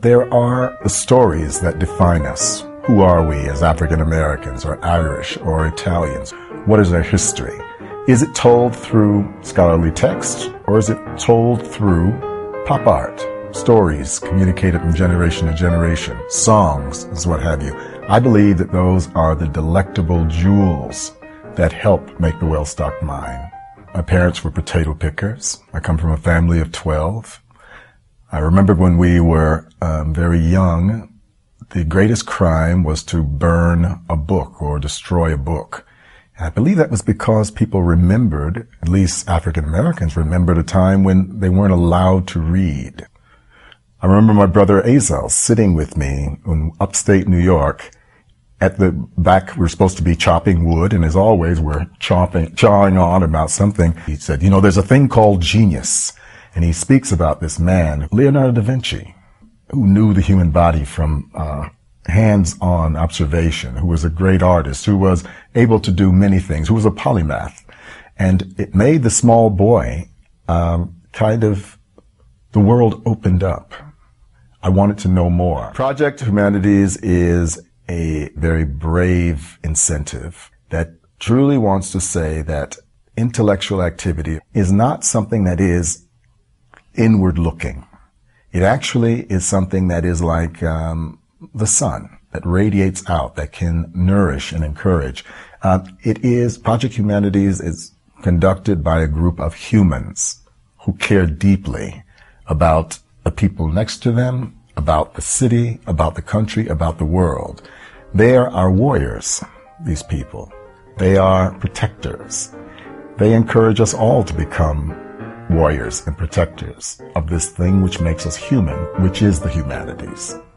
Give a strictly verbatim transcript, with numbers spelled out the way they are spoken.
There are the stories that define us. Who are we as African Americans or Irish or Italians? What is our history? Is it told through scholarly text, or is it told through pop art? Stories communicated from generation to generation, songs, and what have you. I believe that those are the delectable jewels that help make the well-stocked mind. My parents were potato pickers. I come from a family of twelve. I remember when we were um, very young, the greatest crime was to burn a book or destroy a book. And I believe that was because people remembered, at least African Americans remembered a time when they weren't allowed to read. I remember my brother Azel sitting with me in upstate New York. At the back, we were supposed to be chopping wood, and as always, we're chopping, chawing on about something. He said, you know, there's a thing called genius. And he speaks about this man, Leonardo da Vinci, who knew the human body from uh, hands-on observation, who was a great artist, who was able to do many things, who was a polymath. And it made the small boy um, kind of, the world opened up. I wanted to know more. Project Humanities is a very brave incentive that truly wants to say that intellectual activity is not something that is inward looking. It actually is something that is like um, the sun that radiates out, that can nourish and encourage. Uh, it is, Project Humanities is conducted by a group of humans who care deeply about the people next to them, about the city, about the country, about the world. They are our warriors, these people. They are protectors. They encourage us all to become warriors and protectors of this thing which makes us human, which is the humanities.